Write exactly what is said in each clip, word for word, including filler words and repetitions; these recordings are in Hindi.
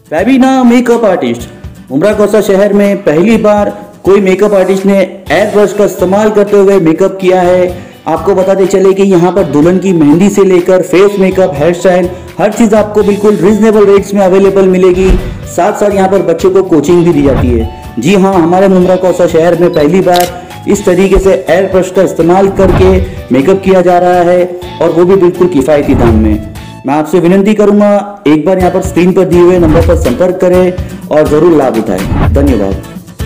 फैबीना मेकअप आर्टिस्ट। मुमरा कौसा शहर में पहली बार कोई मेकअप आर्टिस्ट ने एयर ब्रश का इस्तेमाल करते हुए मेकअप किया है। आपको बताते चले कि यहाँ पर दुल्हन की मेहंदी से लेकर फेस मेकअप, हेयर स्टाइल, हर चीज़ आपको बिल्कुल रीजनेबल रेट्स में अवेलेबल मिलेगी। साथ साथ यहाँ पर बच्चों को कोचिंग भी दी जाती है। जी हाँ, हमारे मुमरा कौसा शहर में पहली बार इस तरीके से एयर ब्रश का इस्तेमाल करके मेकअप किया जा रहा है और वो भी बिल्कुल किफ़ायती दाम में। मैं आपसे विनती करूंगा, एक बार यहाँ पर स्क्रीन पर दिए हुए नंबर पर संपर्क करें और जरूर लाभ उठाएं। धन्यवाद।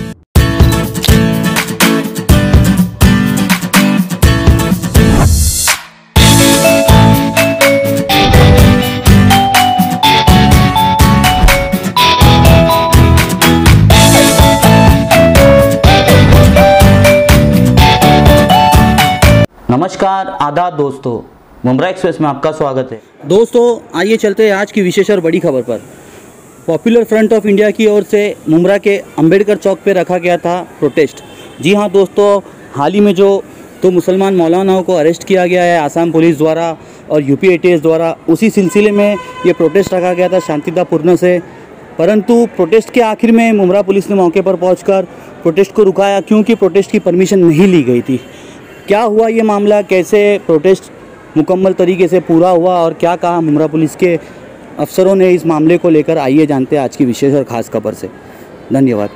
नमस्कार, आदाब दोस्तों, मुमरा एक्सप्रेस में आपका स्वागत है। दोस्तों आइए चलते हैं आज की विशेष और बड़ी खबर पर। पॉपुलर फ्रंट ऑफ इंडिया की ओर से मुमरा के अंबेडकर चौक पे रखा गया था प्रोटेस्ट। जी हाँ दोस्तों, हाल ही में जो दो मुसलमान मौलानाओं को अरेस्ट किया गया है आसाम पुलिस द्वारा और यूपी एटीएस द्वारा, उसी सिलसिले में ये प्रोटेस्ट रखा गया था शांतितापूर्ण से। परंतु प्रोटेस्ट के आखिर में मुमरा पुलिस ने मौके पर पहुँच प्रोटेस्ट को रुकाया, क्योंकि प्रोटेस्ट की परमिशन नहीं ली गई थी। क्या हुआ ये मामला, कैसे प्रोटेस्ट मुकम्मल तरीके से पूरा हुआ और क्या कहा मुमरा पुलिस के अफसरों ने इस मामले को लेकर, आइए जानते हैं आज की विशेष और खास खबर से। धन्यवाद।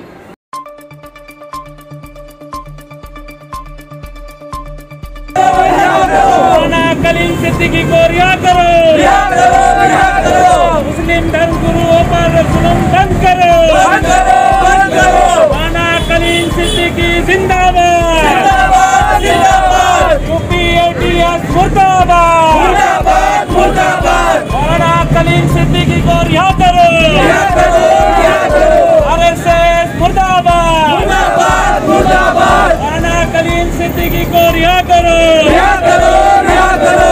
कलीम सिद्दीकी को रिहा करो, रिहा करो, रिहा करो। मुस्लिम धर्म गुरुओं पर जुल्म बंद करो, बंद करो, बंद करो। राना कलीम सिद्दीकी जिंदाबाद, जिंदाबाद, जिंदाबाद। यूपी एटीएस मुर्दाबाद, मुर्दाबाद, मुर्दाबाद। राना कलीम सिद्दीकी को रिहा करो, रिहा करो, रिहा करो। आरएसएस मुर्दाबाद, मुर्दाबाद, मुर्दाबाद। राना कलीम सिद्दीकी को रिहा करो, रिहा करो, रिहा करो।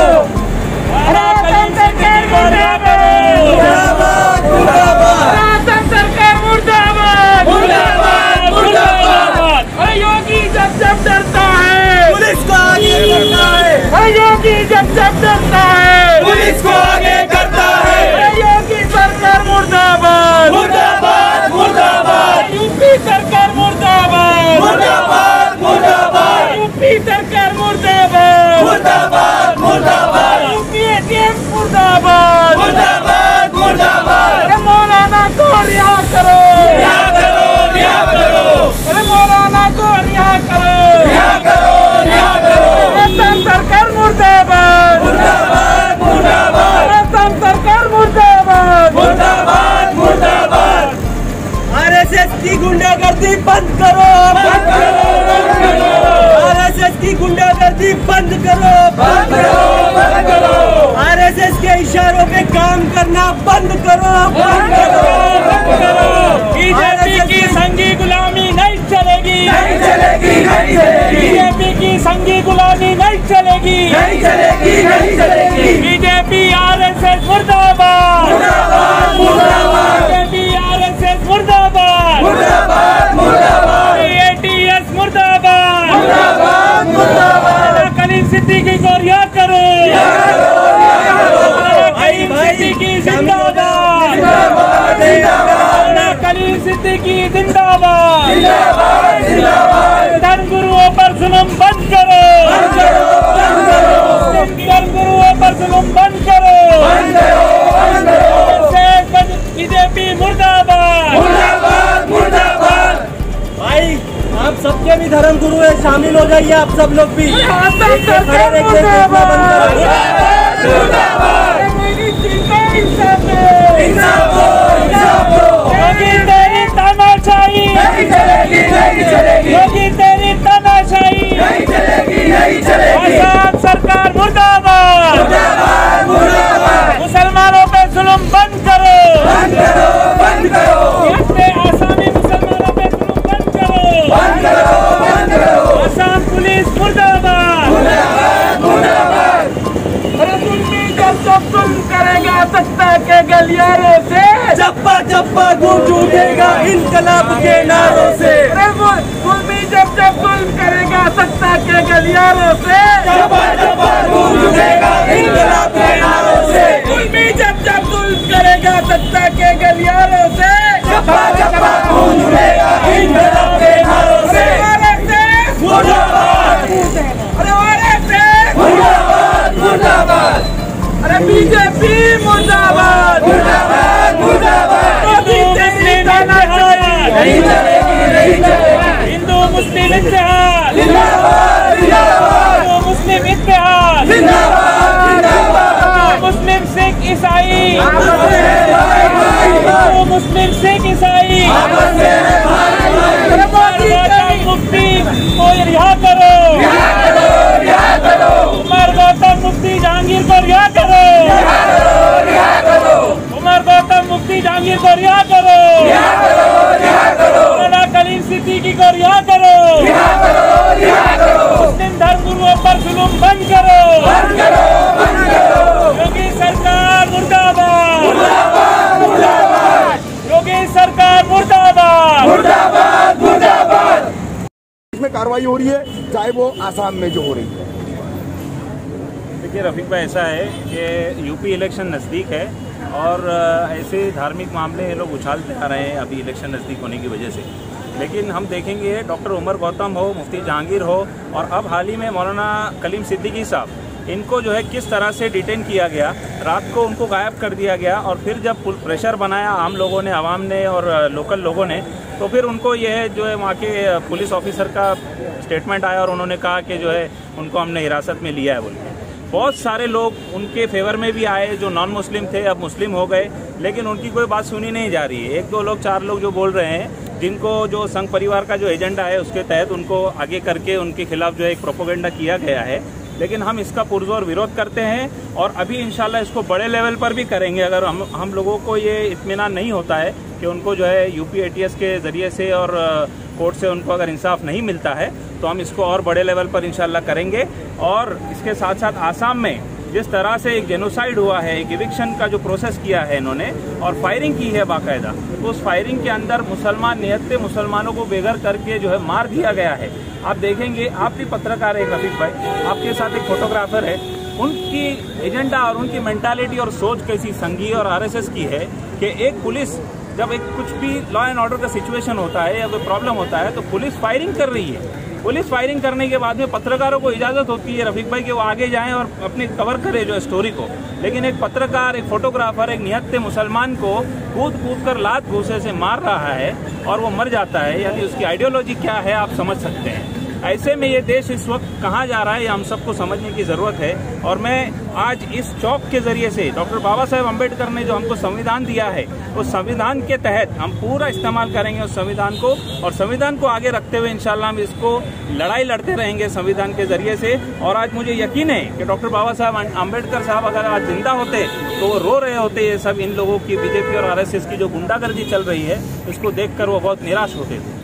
राना कलीम सिद्दीकी को रिहा करो, मुर्दाबाद, मुर्दाबाद। शासन सरकार मुर्दाबाद, मुर्दाबाद, मुर्दाबाद। योगी जब जब डरता है पुलिस को आगे करता है, योगी जब जब डरता है पुलिस को आगे करता है। योगी सरकार मुर्दाबाद, मुर्दाबाद, मुर्दाबाद। यूपी सरकार मुर्दाबाद, मुर्दाबाद, मुर्दाबाद। यूपी सरकार मुर्दाबाद, मुर्दाबाद, मुर्दाबाद। यूपी एटीएस मुर्दाबाद, मुर्दाबाद, मुर्दाबाद। मौलाना को रिहा करो, रिहा करो, रिहा करो। अरे मौलाना को रिहा करो, रिहा करो, रिहा करो। असम सरकार मुर्दाबाद, मुर्दाबाद, मुर्दाबाद। असम सरकार मुर्दाबाद, मुर्दाबाद, मुर्दाबाद। आरएसएस की गुंडागर्दी बंद करो, बंद करो, बंद करो। आरएसएस की गुंडागर्दी बंद करो, बंद करो, बंद करो। आरएसएस के इशारों पे काम करना बंद करो, बंद करो, बंद करो। बीजेपी की संघी गुलामी नहीं चलेगी, नहीं चलेगी, नहीं चलेगी। बीजेपी की संघी गुलामी नहीं चलेगी, नहीं चलेगी, नहीं चलेगी। बीजेपी आरएसएस मुर्दाबाद, मुर्दाबाद, मुर्दाबाद। बीजेपी आरएसएस मुर्दाबाद, मुर्दाबाद, मुर्दाबाद। एटीएस मुर्दाबाद, मुर्दाबाद, मुर्दाबाद। कलीम सिद्दीकी को रिहा करो, रिहा करो, रिहा करो। कलीम सिद्दीकी जिंदाबाद, जिंदाबाद, जिंदाबाद। कलीम सिद्दीकी जिंदाबाद, जिंदाबाद, जिंदाबाद। धर्म गुरुओं पर जुल्म बंद करो, बंद करो, बंद करो। धर्म गुरुओं पर जुल्म बंद करो, बंद करो, बंद करो। बीजेपी मुर्दाबाद, मुर्दाबाद, मुर्दाबाद। भाई आप सबके भी धर्म गुरु है, शामिल हो जाइए आप सब लोग भी। योगी तेरी तानाशाही नहीं चलेगी, नहीं चलेगी। योगी तेरी तानाशाही नहीं चलेगी, नहीं चलेगी। आसाम सरकार मुर्दाबाद, मुर्दाबाद, मुर्दाबाद। मुसलमानों पे जुल्म बंद करो, बंद करो, बंद करो। आसामी मुसलमानों पे जुल्म बंद करो, बंद करो, बंद करो। आसाम पुलिस मुर्दाबाद, मुर्दाबाद, मुर्दाबाद। अरे जुल्मी जब जब जुल्म करेगा सत्ता के गलियारों से, चप्पा चप्पा गूंज उठेगा इनकलाब के नारों से। अरे जुल्मी जब जब जुल्म करेगा सत्ता के गलियारों से, चप्पा चप्पा गूंज उठेगा इनकलाब के नारों से। जुल्मी जब जब जुल्म करेगा सत्ता के गलियारों से, बीजेपी मुर्दाबाद मुर्दाबाद मुर्दाबाद। हिंदू मुस्लिम इत्तेहाद जिंदाबाद जिंदाबाद। हिंदू मुस्लिम इत्तेहाद जिंदाबाद जिंदाबाद। मुस्लिम सिख ईसाई हिंदू मुस्लिम सिख ईसाई मुफ्ती को रिहा करो उमर गौतम मुफ्ती जहांगीर को रिहा करो उमर गौतम मुफ्ती जहांगीर को रिहा करो मौलाना कलीम सिद्दीकी को रिहा करो मुस्लिम धर्म गुरुओं पर जुल्म बंद करो योगी सरकार मुर्दाबाद योगी सरकार मुर्दाबाद मुर्दाबाद मुर्दाबाद। इसमें कार्रवाई हो रही है, चाहे वो आसाम में जो हो रही है। देखिए रफीक भाई, ऐसा है कि यूपी इलेक्शन नज़दीक है और ऐसे धार्मिक मामले ये लोग उछालते आ रहे हैं अभी इलेक्शन नज़दीक होने की वजह से। लेकिन हम देखेंगे डॉक्टर उमर गौतम हो, मुफ्ती जहांगीर हो और अब हाल ही में मौलाना कलीम सिद्दीकी साहब, इनको जो है किस तरह से डिटेन किया गया, रात को उनको गायब कर दिया गया और फिर जब प्रेशर बनाया आम लोगों ने, आवाम ने और लोकल लोगों ने, तो फिर उनको यह जो है वहाँ के पुलिस ऑफिसर का स्टेटमेंट आया और उन्होंने कहा कि जो है उनको हमने हिरासत में लिया है बोल के। बहुत सारे लोग उनके फेवर में भी आए, जो नॉन मुस्लिम थे अब मुस्लिम हो गए, लेकिन उनकी कोई बात सुनी नहीं जा रही है। एक दो लोग, चार लोग जो बोल रहे हैं, जिनको जो संघ परिवार का जो एजेंडा है उसके तहत उनको आगे करके उनके खिलाफ जो है एक प्रोपोगेंडा किया गया है। लेकिन हम इसका पुरजोर विरोध करते हैं और अभी इंशाल्लाह इसको बड़े लेवल पर भी करेंगे। अगर हम हम लोगों को ये इत्मीनान नहीं होता है कि उनको जो है यूपी एटीएस के ज़रिए से और कोर्ट से उनको अगर इंसाफ नहीं मिलता है तो हम इसको और बड़े लेवल पर इंशाल्लाह करेंगे। और इसके साथ साथ आसाम में जिस तरह से एक जेनोसाइड हुआ है, एक इविक्शन का जो प्रोसेस किया है इन्होंने और फायरिंग की है बाकायदा, तो उस फायरिंग के अंदर मुसलमान निहत्ते मुसलमानों को बेघर करके जो है मार दिया गया है। आप देखेंगे, आप भी पत्रकार है रफीक भाई, आपके साथ एक फोटोग्राफर है, उनकी एजेंडा और उनकी मेंटालिटी और सोच कैसी संघीय और आरएसएस की है कि एक पुलिस जब एक कुछ भी लॉ एंड ऑर्डर का सिचुएशन होता है या कोई प्रॉब्लम होता है तो पुलिस फायरिंग कर रही है। पुलिस फायरिंग करने के बाद में पत्रकारों को इजाजत होती है रफीक भाई कि वो आगे जाएं और अपनी कवर करे जो स्टोरी को, लेकिन एक पत्रकार, एक फोटोग्राफर, एक निहत्ते मुसलमान को कूद कूद कर लात घूसे से मार रहा है और वो मर जाता है, यानी उसकी आइडियोलॉजी क्या है आप समझ सकते हैं। ऐसे में ये देश इस वक्त कहाँ जा रहा है ये हम सबको समझने की ज़रूरत है। और मैं आज इस चौक के ज़रिए से डॉक्टर बाबा साहेब अम्बेडकर ने जो हमको संविधान दिया है उस संविधान के तहत हम पूरा इस्तेमाल करेंगे उस संविधान को, और संविधान को आगे रखते हुए इंशाल्लाह हम इसको लड़ाई लड़ते रहेंगे संविधान के ज़रिए से। और आज मुझे यकीन है कि डॉक्टर बाबा साहेब अम्बेडकर साहब अगर आज जिंदा होते तो वो रो रहे होते, ये सब इन लोगों की बीजेपी और आरएसएस की जो गुंडागर्दी चल रही है इसको देखकर वो बहुत निराश होते थे।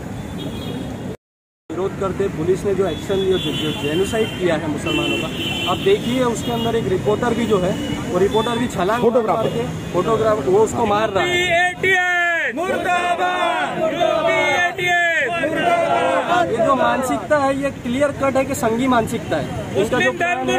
विरोध करते पुलिस ने जो एक्शन जो, जो जेनोसाइड किया है मुसलमानों का, अब देखिए उसके अंदर एक रिपोर्टर भी जो है वो रिपोर्टर भी छलांग फोटोग्राफर के फोटोग्राफर वो उसको मार रहा है। ये जो मानसिकता है ये क्लियर कट है कि संघी मानसिकता है। इसका जो प्लान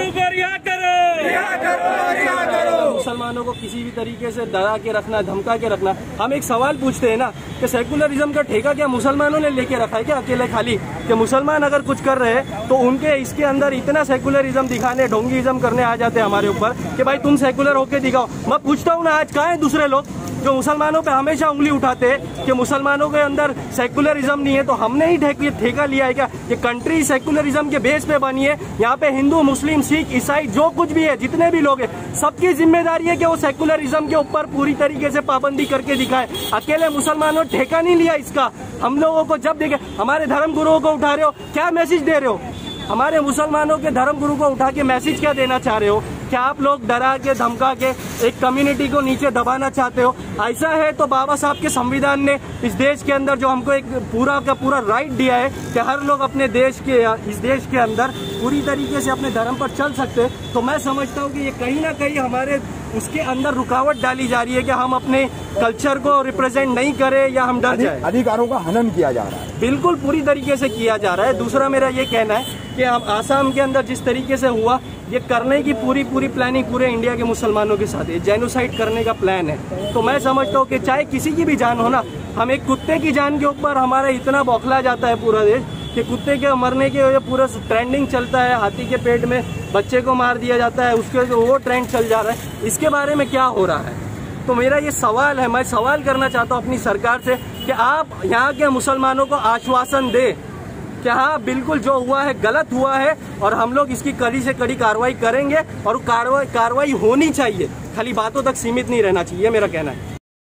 है मुसलमानों को किसी भी तरीके से डरा के रखना, धमका के रखना। हम एक सवाल पूछते हैं ना कि सेकुलरिज्म का ठेका क्या मुसलमानों ने लेके रखा है क्या अकेले खाली, कि मुसलमान अगर कुछ कर रहे हैं तो उनके इसके अंदर इतना सेकुलरिज्म दिखाने, ढोंगीइज्म करने आ जाते हैं हमारे ऊपर कि भाई तुम सेकुलर होके दिखाओ। मैं पूछता हूँ ना, आज कहाँ है दूसरे लोग जो मुसलमानों पे हमेशा उंगली उठाते हैं कि मुसलमानों के अंदर सेकुलरिज्म नहीं है? तो हमने ही ठेका लिया है क्या? ये कंट्री सेकुलरिज्म के बेस पे बनी है। यहाँ पे हिंदू, मुस्लिम, सिख, ईसाई जो कुछ भी है, जितने भी लोग हैं, सबकी जिम्मेदारी है कि वो सेकुलरिज्म के ऊपर पूरी तरीके से पाबंदी करके दिखाए। अकेले मुसलमानों ने ठेका नहीं लिया इसका। हम लोगों को जब देखे हमारे धर्म गुरुओं को उठा रहे हो, क्या मैसेज दे रहे हो? हमारे मुसलमानों के धर्म गुरु को उठा के मैसेज क्या देना चाह रहे हो? क्या आप लोग डरा के, धमका के एक कम्युनिटी को नीचे दबाना चाहते हो? ऐसा है तो बाबा साहब के संविधान ने इस देश के अंदर जो हमको एक पूरा का पूरा राइट दिया है कि हर लोग अपने देश के, इस देश के अंदर पूरी तरीके से अपने धर्म पर चल सकते हैं। तो मैं समझता हूँ कि ये कहीं ना कहीं हमारे उसके अंदर रुकावट डाली जा रही है कि हम अपने कल्चर को रिप्रेजेंट नहीं करें या हम डर जाए। अधिकारों का हनन किया जा रहा है, बिल्कुल पूरी तरीके से किया जा रहा है। दूसरा मेरा ये कहना है कि हम आसाम के अंदर जिस तरीके से हुआ, ये करने की पूरी पूरी प्लानिंग पूरे इंडिया के मुसलमानों के साथ है, जेनोसाइड करने का प्लान है। तो मैं समझता हूँ कि चाहे किसी की भी जान हो ना, हम एक कुत्ते की जान के ऊपर हमारा इतना बौखला जाता है पूरा देश कि कि कुत्ते के मरने के ये पूरा ट्रेंडिंग चलता है, हाथी के पेट में बच्चे को मार दिया जाता है, उसके वो ट्रेंड चल जा रहा है। इसके बारे में क्या हो रहा है? तो मेरा ये सवाल है, मैं सवाल करना चाहता हूँ अपनी सरकार से कि आप यहाँ के मुसलमानों को आश्वासन दे कि हाँ बिल्कुल जो हुआ है गलत हुआ है और हम लोग इसकी कड़ी से कड़ी कार्रवाई करेंगे और कार्रवाई कार्रवाई होनी चाहिए, खाली बातों तक सीमित नहीं रहना चाहिए, मेरा कहना है।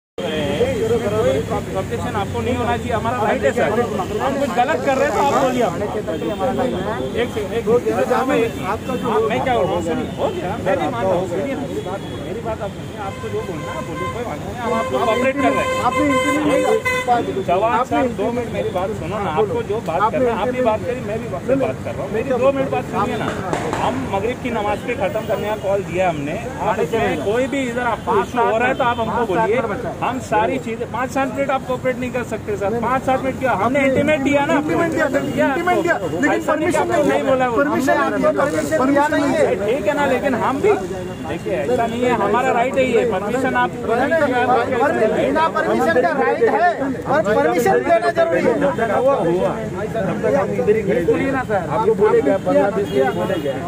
ऑब्जेक्शन आपको नहीं होना चाहिए, हमारा राइट है सर। हम कुछ गलत कर रहे हैं तो आप बोलिए, हमारे क्षेत्र के हमारा राइट है। एक एक आपका जो मैं क्या बोल रहा हूँ सुनिए, हो गया मैं भी मानता हूँ, सुनिए मेरी बात, मेरी बात आप सुनिए, आपको जो बोलना है बोलिए, कोई बात नहीं, हम आपको कोऑपरेट कर रहे हैं। जवाब सर दो मिनट मेरी बात सुनो ना, आपको जो बात कर रहे हैं आप भी बात करिए, मैं भी बात कर रहा हूँ, मेरी दो मिनट बात सुनिए ना। हम मगरिब की नमाज पे खत्म करने का कॉल दिया हमने, कोई भी इधर आपको इशू हो रहा है तो आप हमको बोलिए, हम सारी चीजें पाँच सात मिनट आप कोऑपरेट नहीं कर सकते सर, पाँच सात मिनट क्या हमने इंटीमेट दिया ना, इंटीमेट दिया, इंटीमेट दिया, लेकिन परमिशन नहीं बोला, परमिशन नहीं है, ठीक है ना। लेकिन हम भी देखिए ऐसा नहीं है, हमारा राइट है ये, परमिशन आप बिना परमिशन का राइट है और परमिशन देना जरूरी है। वो हुआ बोलिए ना सर, आपको बोलेगा पंद्रह बीस मिनट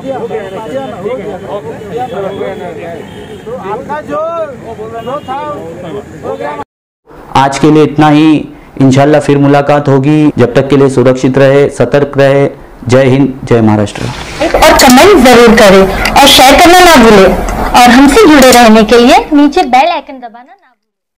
बोलेगा, तो आपका जो जो था हो गया। आज के लिए इतना ही, इंशाल्लाह फिर मुलाकात होगी। जब तक के लिए सुरक्षित रहे, सतर्क रहे। जय हिंद, जय महाराष्ट्र। और कमेंट जरूर करें और शेयर करना ना भूलें और हमसे जुड़े रहने के लिए नीचे बेल आइकन दबाना ना